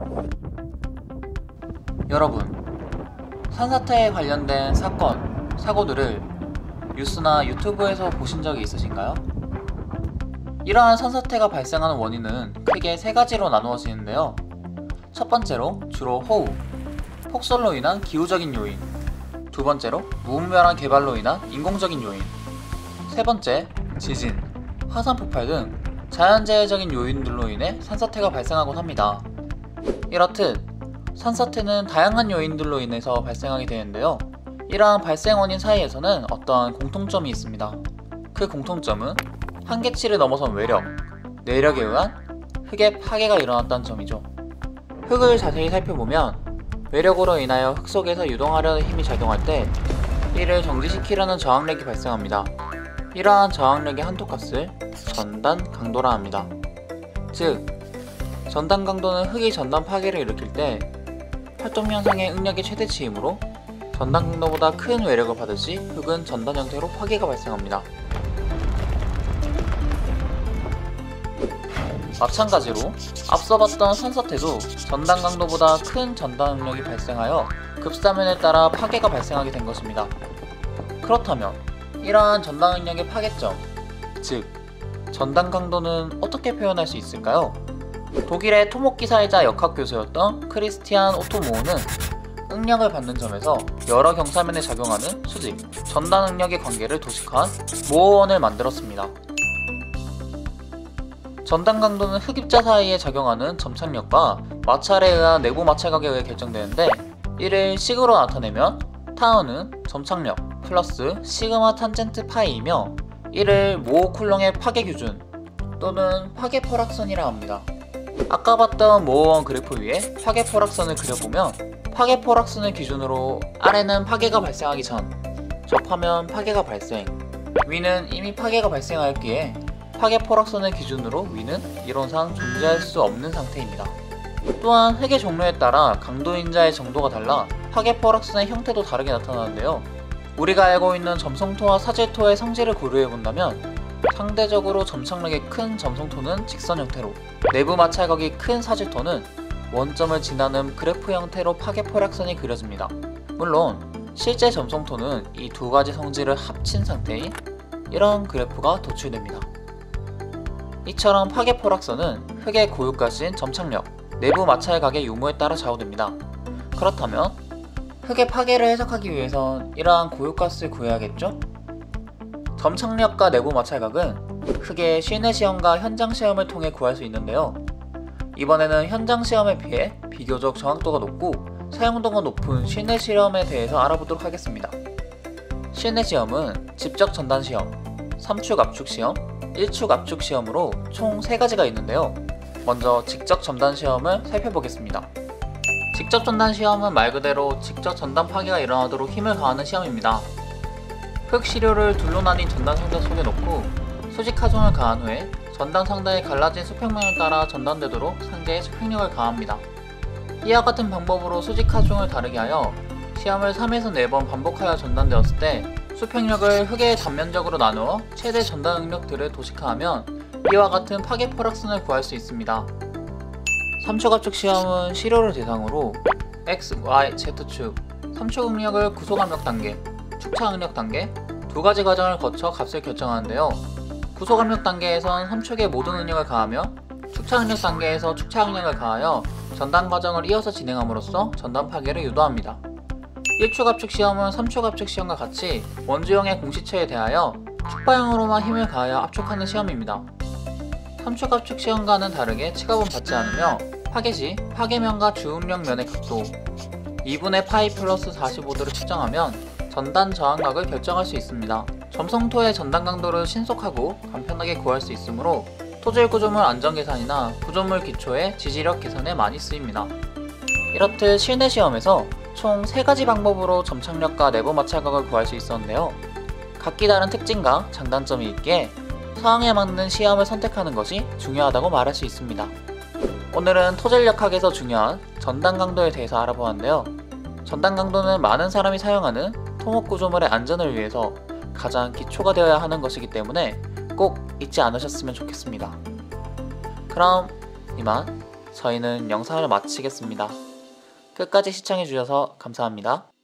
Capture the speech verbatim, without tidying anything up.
여러분, 산사태에 관련된 사건, 사고들을 뉴스나 유튜브에서 보신 적이 있으신가요? 이러한 산사태가 발생하는 원인은 크게 세 가지로 나누어지는데요. 첫 번째로 주로 호우, 폭설로 인한 기후적인 요인, 두 번째로 무분별한 개발로 인한 인공적인 요인, 세 번째 지진, 화산 폭발 등 자연재해적인 요인들로 인해 산사태가 발생하곤 합니다. 이렇듯 산사태는 다양한 요인들로 인해서 발생하게 되는데요. 이러한 발생 원인 사이에서는 어떠한 공통점이 있습니다. 그 공통점은 한계치를 넘어선 외력, 내력에 의한 흙의 파괴가 일어났다는 점이죠. 흙을 자세히 살펴보면 외력으로 인하여 흙 속에서 유동하려는 힘이 작용할 때 이를 정지시키려는 저항력이 발생합니다. 이러한 저항력의 한토값을 전단 강도라 합니다. 즉, 전단 강도는 흙이 전단 파괴를 일으킬 때 활동 현상의 응력의 최대치이므로 전단 강도보다 큰 외력을 받을 시 흙은 전단 형태로 파괴가 발생합니다. 마찬가지로 앞서 봤던 산사태도 전단 강도보다 큰 전단 응력이 발생하여 급사면에 따라 파괴가 발생하게 된 것입니다. 그렇다면 이러한 전단 응력의 파괴점, 즉 전단 강도는 어떻게 표현할 수 있을까요? 독일의 토목기사이자 역학교수였던 크리스티안 오토 모어는 응력을 받는 점에서 여러 경사면에 작용하는 수직, 전단 응력의 관계를 도식한 모어원을 만들었습니다. 전단 강도는 흙입자 사이에 작용하는 점착력과 마찰에 의한 내부 마찰각에 의해 결정되는데, 이를 식으로 나타내면 타우는 점착력 플러스 시그마 탄젠트 파이이며 이를 모어 쿨롱의 파괴 기준 또는 파괴 포락선이라 합니다. 아까 봤던 모어원 그래프 위에 파괴 포락선을 그려보면 파괴 포락선을 기준으로 아래는 파괴가 발생하기 전, 접하면 파괴가 발생, 위는 이미 파괴가 발생하였기에 파괴 포락선을 기준으로 위는 이론상 존재할 수 없는 상태입니다. 또한 흙의 종류에 따라 강도 인자의 정도가 달라 파괴 포락선의 형태도 다르게 나타나는데요. 우리가 알고 있는 점성토와 사질토의 성질을 고려해본다면 상대적으로 점착력이 큰 점성토는 직선 형태로, 내부 마찰각이 큰 사질토는 원점을 지나는 그래프 형태로 파괴 포락선이 그려집니다. 물론 실제 점성토는 이 두 가지 성질을 합친 상태인 이런 그래프가 도출됩니다. 이처럼 파괴 포락선은 흙의 고유가스인 점착력, 내부 마찰각의 유무에 따라 좌우됩니다. 그렇다면 흙의 파괴를 해석하기 위해선 이러한 고유가스를 구해야겠죠? 점착력과 내부 마찰각은 흙의 실내 시험과 현장 시험을 통해 구할 수 있는데요. 이번에는 현장 시험에 비해 비교적 정확도가 높고 사용도가 높은 실내 시험에 대해서 알아보도록 하겠습니다. 실내 시험은 직접 전단 시험, 삼축 압축 시험, 일축 압축 시험으로 총 세 가지가 있는데요. 먼저 직접 전단 시험을 살펴보겠습니다. 직접 전단 시험은 말 그대로 직접 전단 파괴가 일어나도록 힘을 가하는 시험입니다. 흙 시료를 둘로 나뉜 전단 상자 속에 넣고 수직 하중을 가한 후에 전단 상단에 갈라진 수평면을 따라 전단되도록 상자에 수평력을 가합니다. 이와 같은 방법으로 수직 하중을 다르게 하여 시험을 삼에서 네 번 반복하여 전단되었을 때 수평력을 흙의 단면적으로 나누어 최대 전단 응력들을 도식화하면 이와 같은 파괴 포락선을 구할 수 있습니다. 삼축 압축 시험은 시료를 대상으로 X, Y, Z축, 삼축 응력을 구속 압력 단계, 축차 응력 단계 두 가지 과정을 거쳐 값을 결정하는데요. 구속 압력 단계에선 삼축의 모든 응력을 가하며 축차 응력 단계에서 축차 응력을 가하여 전단 과정을 이어서 진행함으로써 전단 파괴를 유도합니다. 일축 압축 시험은 삼축 압축 시험과 같이 원주형의 공시체에 대하여 축파형으로만 힘을 가하여 압축하는 시험입니다. 삼축 압축 시험과는 다르게 치값은 받지 않으며 파괴 시 파괴면과 주응력 면의 각도 이분의 파이 플러스 사십오 도를 측정하면 전단 저항각을 결정할 수 있습니다. 점성토의 전단 강도를 신속하고 간편하게 구할 수 있으므로 토질 구조물 안전 계산이나 구조물 기초의 지지력 계산에 많이 쓰입니다. 이렇듯 실내 시험에서 총 세 가지 방법으로 점착력과 내부 마찰각을 구할 수 있었는데요. 각기 다른 특징과 장단점이 있기에 상황에 맞는 시험을 선택하는 것이 중요하다고 말할 수 있습니다. 오늘은 토질력학에서 중요한 전단 강도에 대해서 알아보았는데요. 전단 강도는 많은 사람이 사용하는 토목 구조물의 안전을 위해서 가장 기초가 되어야 하는 것이기 때문에 꼭 잊지 않으셨으면 좋겠습니다. 그럼 이만 저희는 영상을 마치겠습니다. 끝까지 시청해주셔서 감사합니다.